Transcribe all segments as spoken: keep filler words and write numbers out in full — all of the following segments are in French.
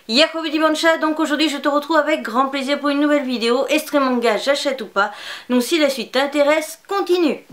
Yako Bancha, donc aujourd'hui je te retrouve avec grand plaisir pour une nouvelle vidéo. Extrait manga, j'achète ou pas. Donc si la suite t'intéresse, continue.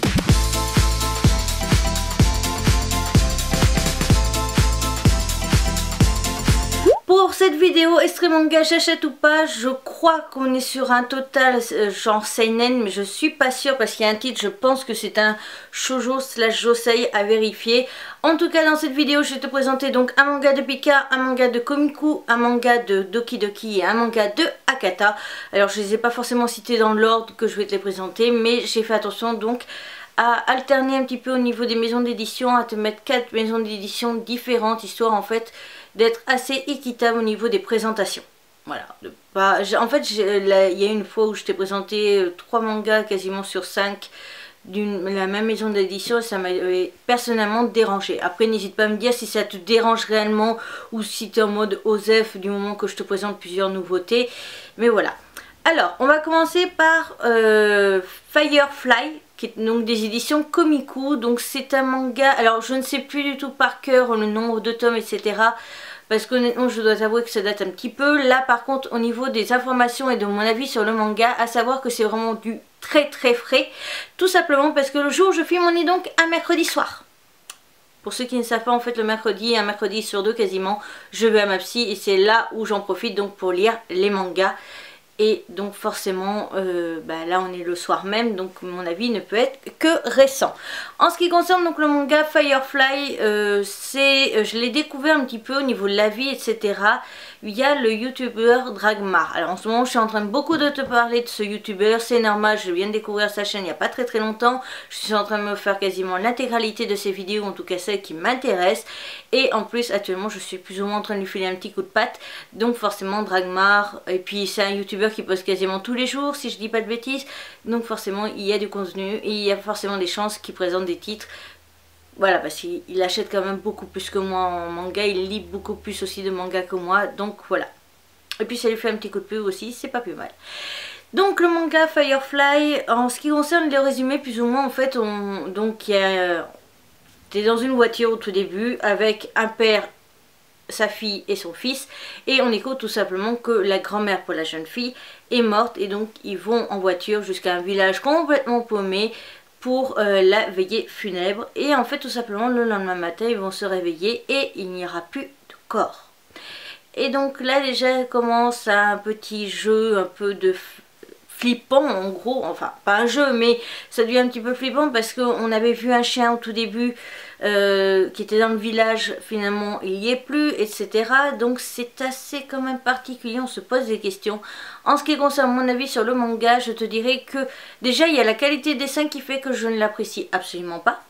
Pour cette vidéo extrait manga, j'achète ou pas, je crois qu'on est sur un total euh, genre seinen, mais je suis pas sûre parce qu'il y a un titre, je pense que c'est un shoujo slash josei à vérifier. En tout cas dans cette vidéo je vais te présenter donc un manga de Pika, un manga de Komiku, un manga de Doki Doki et un manga de Akata. Alors je les ai pas forcément cités dans l'ordre que je vais te les présenter, mais j'ai fait attention donc à alterner un petit peu au niveau des maisons d'édition, à te mettre quatre maisons d'édition différentes, histoire en fait d'être assez équitable au niveau des présentations. Voilà, de pas... en fait il y a une fois où je t'ai présenté trois mangas quasiment sur cinq d'une la même maison d'édition, ça m'a personnellement dérangé. Après n'hésite pas à me dire si ça te dérange réellement ou si tu es en mode osef du moment que je te présente plusieurs nouveautés, mais voilà. Alors on va commencer par euh, Firefly, qui est donc des éditions Komiku. Donc c'est un manga, alors je ne sais plus du tout par cœur le nombre de tomes etc, parce qu'honnêtement je dois avouer que ça date un petit peu. Là par contre au niveau des informations et de mon avis sur le manga, à savoir que c'est vraiment du très très frais, tout simplement parce que le jour où je filme on est donc un mercredi soir. Pour ceux qui ne savent pas, en fait le mercredi, un mercredi sur deux quasiment, je vais à ma psy et c'est là où j'en profite donc pour lire les mangas. Et donc forcément, euh, bah là on est le soir même, donc mon avis ne peut être que récent. En ce qui concerne donc le manga Firefly, euh, c'est, je l'ai découvert un petit peu au niveau de la vie, et cetera via le youtubeur Dragmar. Alors en ce moment je suis en train de beaucoup de te parler de ce youtubeur, c'est normal, je viens de découvrir sa chaîne il n'y a pas très très longtemps. Je suis en train de me faire quasiment l'intégralité de ses vidéos, en tout cas celles qui m'intéressent. Et en plus actuellement je suis plus ou moins en train de lui filer un petit coup de patte. Donc forcément Dragmar, et puis c'est un youtubeur qui poste quasiment tous les jours si je dis pas de bêtises. Donc forcément il y a du contenu et il y a forcément des chances qu'il présente des titres. Voilà, parce qu'il achète quand même beaucoup plus que moi en manga, il lit beaucoup plus aussi de manga que moi, donc voilà. Et puis ça lui fait un petit coup de pub aussi, c'est pas plus mal. Donc le manga Firefly, en ce qui concerne le résumé, plus ou moins en fait, on, donc il y a, t'es dans une voiture au tout début avec un père, sa fille et son fils, et on écoute tout simplement que la grand-mère pour la jeune fille est morte, et donc ils vont en voiture jusqu'à un village complètement paumé pour euh, la veillée funèbre. Et en fait tout simplement le lendemain matin ils vont se réveiller et il n'y aura plus de corps. Et donc là déjà commence un petit jeu un peu de flippant en gros, enfin pas un jeu mais ça devient un petit peu flippant parce qu'on avait vu un chien au tout début euh, qui était dans le village, finalement il n'y est plus, etc. Donc c'est assez quand même particulier, on se pose des questions. En ce qui concerne mon avis sur le manga, je te dirais que déjà il y a la qualité de dessin qui fait que je ne l'apprécie absolument pas.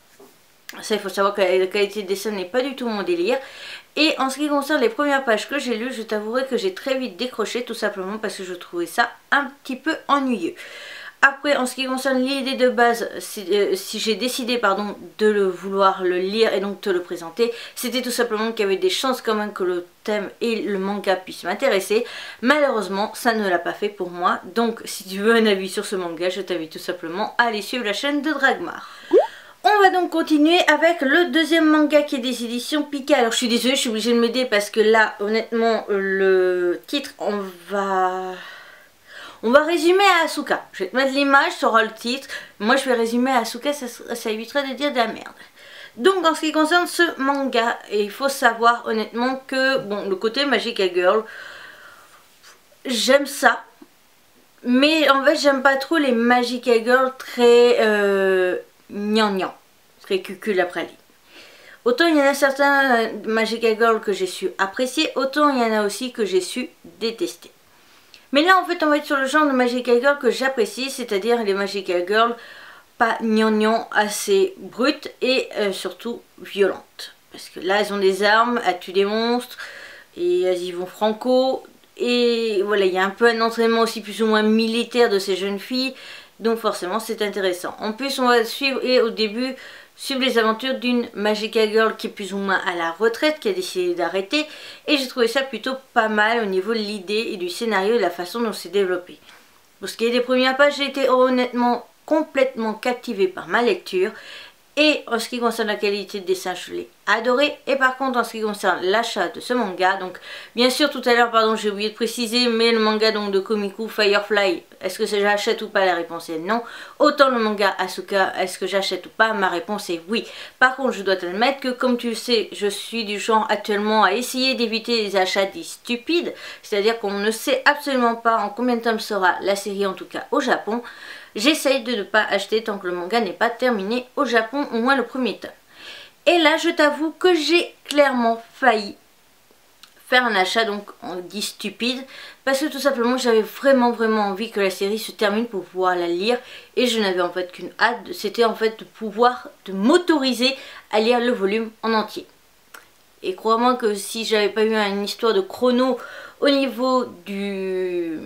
Ça il faut savoir que la qualité de dessin n'est pas du tout mon délire. Et en ce qui concerne les premières pages que j'ai lues, je t'avouerai que j'ai très vite décroché, tout simplement parce que je trouvais ça un petit peu ennuyeux. Après, en ce qui concerne l'idée de base, si, euh, si j'ai décidé pardon, de le vouloir le lire et donc te le présenter, c'était tout simplement qu'il y avait des chances quand même que le thème et le manga puissent m'intéresser. Malheureusement, ça ne l'a pas fait pour moi. Donc, si tu veux un avis sur ce manga, je t'invite tout simplement à aller suivre la chaîne de Dragmar. On va donc continuer avec le deuxième manga qui est des éditions Pika. Alors je suis désolée, je suis obligée de m'aider parce que là, honnêtement, le titre, on va... On va résumer à Asuka. Je vais te mettre l'image, ça aura le titre. Moi je vais résumer à Asuka, ça, ça évitera de dire de la merde. Donc en ce qui concerne ce manga, et il faut savoir honnêtement que, bon, le côté Magical Girl, j'aime ça. Mais en fait j'aime pas trop les Magical Girls très... Euh, gnangnan, très cucul après ligne. Autant il y en a certains Magical Girl que j'ai su apprécier, autant il y en a aussi que j'ai su détester. Mais là en fait on va être sur le genre de Magical Girl que j'apprécie, c'est-à-dire les Magical Girls pas gnangnan, assez brutes et euh, surtout violentes. Parce que là elles ont des armes, elles tuent des monstres et elles y vont franco. Et voilà, il y a un peu un entraînement aussi plus ou moins militaire de ces jeunes filles. Donc forcément c'est intéressant. En plus on va suivre et au début suivre les aventures d'une Magical Girl qui est plus ou moins à la retraite, qui a décidé d'arrêter. Et j'ai trouvé ça plutôt pas mal au niveau de l'idée et du scénario et de la façon dont c'est développé. Pour ce qui est des premières pages, j'ai été honnêtement complètement captivée par ma lecture. Et en ce qui concerne la qualité de dessin, je l'ai adoré. Et par contre en ce qui concerne l'achat de ce manga, donc bien sûr tout à l'heure pardon j'ai oublié de préciser, mais le manga donc de Komiku Firefly, est-ce que j'achète ou pas? La réponse est non. Autant le manga Asuka, est-ce que j'achète ou pas? Ma réponse est oui. Par contre je dois t'admettre que comme tu le sais, je suis du genre actuellement à essayer d'éviter les achats dits stupides, c'est à dire qu'on ne sait absolument pas en combien de temps sera la série, en tout cas au Japon. J'essaye de ne pas acheter tant que le manga n'est pas terminé au Japon, au moins le premier tome. Et là, je t'avoue que j'ai clairement failli faire un achat, donc on dit stupide, parce que tout simplement j'avais vraiment vraiment envie que la série se termine pour pouvoir la lire, et je n'avais en fait qu'une hâte, c'était en fait de pouvoir, de m'autoriser à lire le volume en entier. Et crois-moi que si j'avais pas eu une histoire de chrono au niveau du...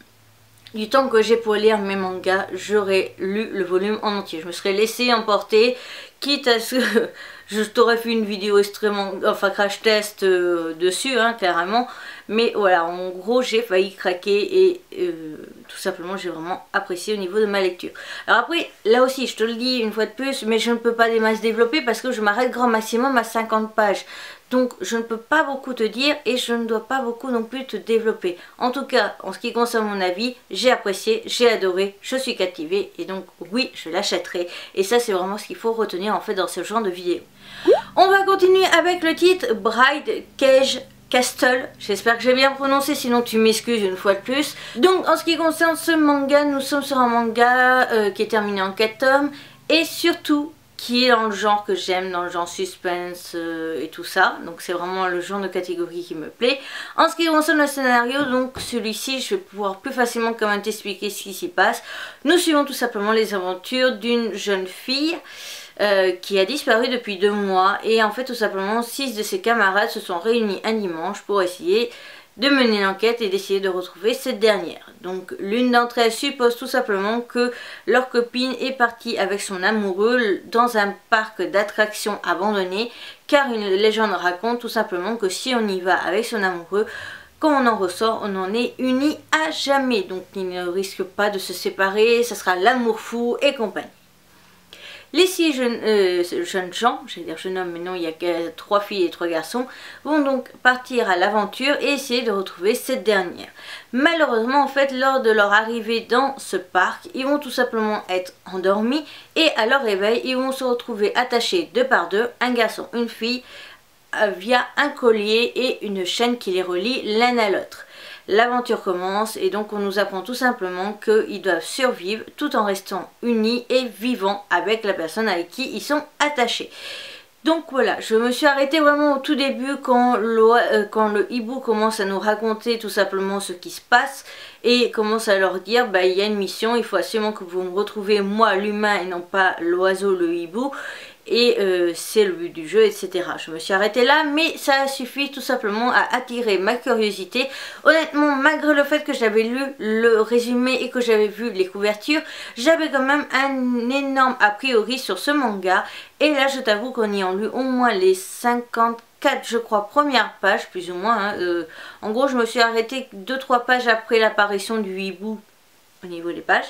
du temps que j'ai pour lire mes mangas, j'aurais lu le volume en entier. Je me serais laissé emporter, quitte à ce que je t'aurais fait une vidéo extrêmement, enfin crash test euh, dessus, hein, carrément. Mais voilà, en gros j'ai failli craquer et euh, tout simplement j'ai vraiment apprécié au niveau de ma lecture. Alors après, là aussi je te le dis une fois de plus, mais je ne peux pas des masses développer parce que je m'arrête grand maximum à cinquante pages. Donc je ne peux pas beaucoup te dire et je ne dois pas beaucoup non plus te développer. En tout cas, en ce qui concerne mon avis, j'ai apprécié, j'ai adoré, je suis captivée et donc oui, je l'achèterai. Et ça c'est vraiment ce qu'il faut retenir en fait dans ce genre de vidéo. On va continuer avec le titre Bride Cage Castle, j'espère que j'ai bien prononcé, sinon tu m'excuses une fois de plus. Donc en ce qui concerne ce manga, nous sommes sur un manga euh, qui est terminé en quatre tomes et surtout qui est dans le genre que j'aime, dans le genre suspense euh, et tout ça. Donc c'est vraiment le genre de catégorie qui me plaît. En ce qui concerne le scénario, donc celui-ci je vais pouvoir plus facilement quand même t'expliquer ce qui s'y passe. Nous suivons tout simplement les aventures d'une jeune fille Euh, qui a disparu depuis deux mois et en fait tout simplement six de ses camarades se sont réunis un dimanche pour essayer de mener l'enquête et d'essayer de retrouver cette dernière. Donc l'une d'entre elles suppose tout simplement que leur copine est partie avec son amoureux dans un parc d'attractions abandonné, car une légende raconte tout simplement que si on y va avec son amoureux, quand on en ressort, on en est unis à jamais. Donc ils ne risquent pas de se séparer, ça sera l'amour fou et compagnie. Les six jeunes, euh, jeunes gens, j'allais dire jeunes hommes, mais non, il y a que trois filles et trois garçons, vont donc partir à l'aventure et essayer de retrouver cette dernière. Malheureusement, en fait, lors de leur arrivée dans ce parc, ils vont tout simplement être endormis et à leur réveil, ils vont se retrouver attachés deux par deux, un garçon, une fille, via un collier et une chaîne qui les relie l'un à l'autre. L'aventure commence et donc on nous apprend tout simplement qu'ils doivent survivre tout en restant unis et vivants avec la personne avec qui ils sont attachés. Donc voilà, je me suis arrêtée vraiment au tout début quand le, euh, quand le hibou commence à nous raconter tout simplement ce qui se passe et commence à leur dire bah il y a une mission, il faut absolument que vous me retrouvez moi l'humain et non pas l'oiseau, le hibou. Et euh, c'est le but du jeu, et cetera. Je me suis arrêtée là, mais ça a suffi tout simplement à attirer ma curiosité. Honnêtement, malgré le fait que j'avais lu le résumé et que j'avais vu les couvertures, j'avais quand même un énorme a priori sur ce manga. Et là, je t'avoue qu'en ayant lu au moins les cinquante-quatre, je crois, premières pages, plus ou moins. Hein, euh, en gros, je me suis arrêtée deux trois pages après l'apparition du hibou au niveau des pages.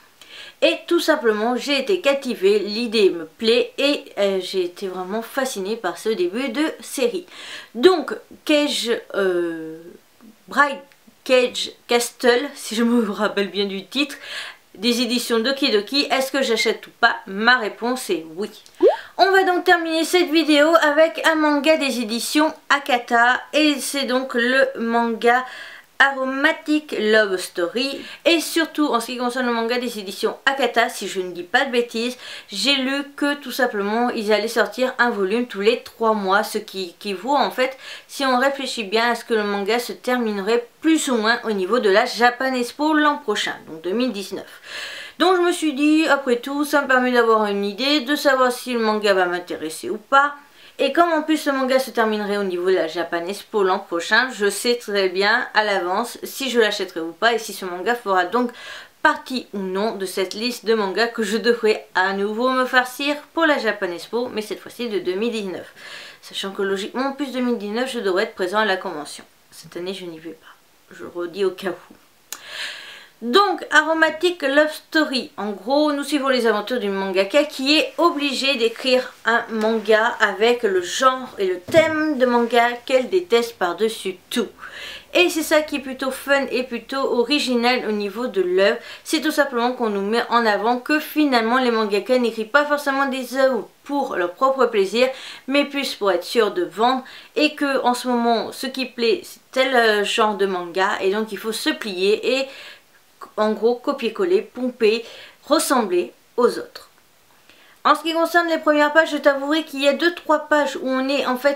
Et tout simplement, j'ai été captivée, l'idée me plaît et euh, j'ai été vraiment fascinée par ce début de série. Donc, Cage, euh, Bride Cage Castle, si je me rappelle bien du titre, des éditions Doki Doki, est-ce que j'achète ou pas? Ma réponse est oui. On va donc terminer cette vidéo avec un manga des éditions Akata et c'est donc le manga Aromatic Love Story. Et surtout en ce qui concerne le manga des éditions Akata, si je ne dis pas de bêtises, j'ai lu que tout simplement ils allaient sortir un volume tous les trois mois, ce qui équivaut en fait, si on réfléchit bien, à ce que le manga se terminerait plus ou moins au niveau de la Japan Expo l'an prochain, donc deux mille dix-neuf. Donc je me suis dit, après tout, ça me permet d'avoir une idée, de savoir si le manga va m'intéresser ou pas. Et comme en plus le manga se terminerait au niveau de la Japan Expo l'an prochain, je sais très bien à l'avance si je l'achèterai ou pas et si ce manga fera donc partie ou non de cette liste de mangas que je devrais à nouveau me farcir pour la Japan Expo, mais cette fois-ci de deux mille dix-neuf. Sachant que logiquement en plus deux mille dix-neuf je devrais être présent à la convention. Cette année je n'y vais pas, je le redis au cas où. Donc, Aromatic Love Story. En gros, nous suivons les aventures d'une mangaka qui est obligée d'écrire un manga avec le genre et le thème de manga qu'elle déteste par-dessus tout. Et c'est ça qui est plutôt fun et plutôt original au niveau de l'œuvre. C'est tout simplement qu'on nous met en avant que finalement les mangakas n'écrivent pas forcément des œuvres pour leur propre plaisir, mais plus pour être sûr de vendre. Et que en ce moment, ce qui plaît, c'est tel genre de manga. Et donc il faut se plier et en gros copier-coller, pomper, ressembler aux autres. En ce qui concerne les premières pages, je t'avouerai qu'il y a deux trois pages où on est en fait,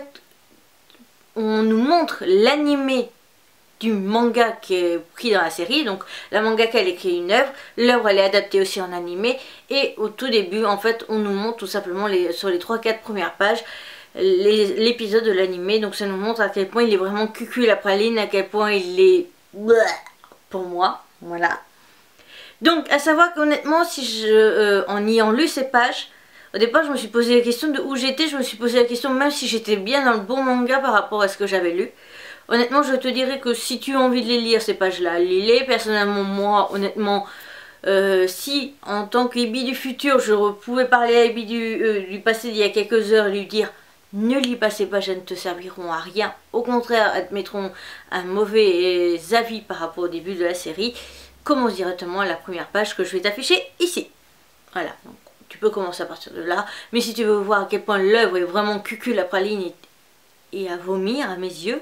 on nous montre l'animé du manga qui est pris dans la série. Donc la mangaka elle écrit une œuvre, l'œuvre elle est adaptée aussi en animé, et au tout début en fait on nous montre tout simplement les, sur les trois quatre premières pages l'épisode de l'animé. Donc ça nous montre à quel point il est vraiment cucu la praline, à quel point il est pour moi. Voilà. Donc, à savoir qu'honnêtement, si je, euh, en ayant lu ces pages, au départ, je me suis posé la question de où j'étais. Je me suis posé la question même si j'étais bien dans le bon manga par rapport à ce que j'avais lu. Honnêtement, je te dirais que si tu as envie de les lire, ces pages-là, lis-les. Personnellement, moi, honnêtement, euh, si en tant qu'Ebi du futur, je pouvais parler à Ebi du, euh, du passé d'il y a quelques heures, lui dire ne lis pas ces pages, elles ne te serviront à rien. Au contraire, elles te mettront un mauvais avis par rapport au début de la série. Commence directement à la première page que je vais t'afficher ici. Voilà, donc tu peux commencer à partir de là. Mais si tu veux voir à quel point l'œuvre est vraiment cucul à praline et, et à vomir à mes yeux,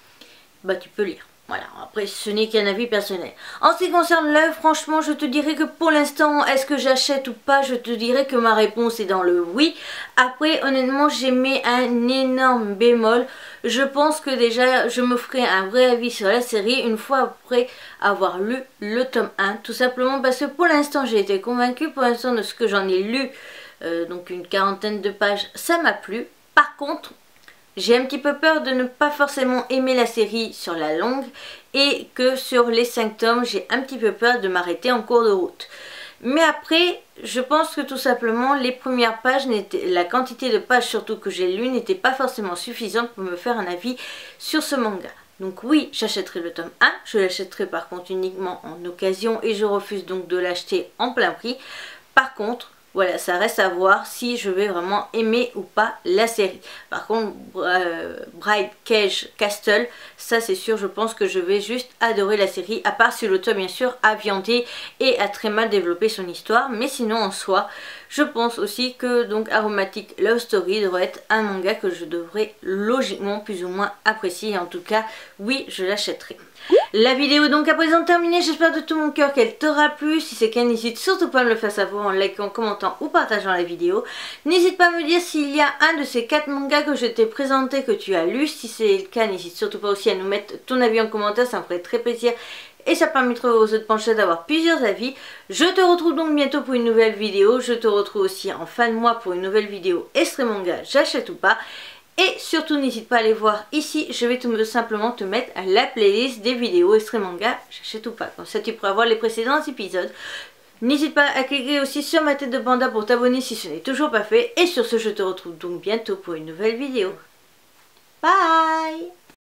bah tu peux lire. Voilà, après ce n'est qu'un avis personnel. En ce qui concerne l'œuvre, franchement, je te dirais que pour l'instant, est-ce que j'achète ou pas? Je te dirais que ma réponse est dans le oui. Après, honnêtement, j'ai mis un énorme bémol. Je pense que déjà, je me ferai un vrai avis sur la série une fois après avoir lu le tome un. Tout simplement parce que pour l'instant, j'ai été convaincue. Pour l'instant, de ce que j'en ai lu, euh, donc une quarantaine de pages, ça m'a plu. Par contre, j'ai un petit peu peur de ne pas forcément aimer la série sur la longue et que sur les cinq tomes, j'ai un petit peu peur de m'arrêter en cours de route. Mais après, je pense que tout simplement, les premières pages, la quantité de pages surtout que j'ai lues n'était pas forcément suffisante pour me faire un avis sur ce manga. Donc oui, j'achèterai le tome un, je l'achèterai par contre uniquement en occasion et je refuse donc de l'acheter en plein prix. Par contre, voilà, ça reste à voir si je vais vraiment aimer ou pas la série. Par contre, euh, Bride Cage Castle, ça c'est sûr, je pense que je vais juste adorer la série. À part si l'auteur bien sûr a viandé et a très mal développé son histoire. Mais sinon en soi, je pense aussi que donc Aromatic Love Story devrait être un manga que je devrais logiquement plus ou moins apprécier. En tout cas, oui, je l'achèterai. La vidéo est donc à présent terminée, j'espère de tout mon cœur qu'elle t'aura plu. Si c'est le cas, n'hésite surtout pas à me le faire savoir en likant, en commentant ou partageant la vidéo. N'hésite pas à me dire s'il y a un de ces quatre mangas que je t'ai présenté que tu as lu. Si c'est le cas, n'hésite surtout pas aussi à nous mettre ton avis en commentaire, ça me ferait très plaisir. Et ça permettra aux autres penchés d'avoir plusieurs avis. Je te retrouve donc bientôt pour une nouvelle vidéo. Je te retrouve aussi en fin de mois pour une nouvelle vidéo Extrait Manga, j'achète ou pas. Et surtout n'hésite pas à aller voir ici, je vais tout simplement te mettre la playlist des vidéos Extrait Manga, j'achète ou pas. Comme ça tu pourras voir les précédents épisodes. N'hésite pas à cliquer aussi sur ma tête de panda pour t'abonner si ce n'est toujours pas fait. Et sur ce, je te retrouve donc bientôt pour une nouvelle vidéo. Bye!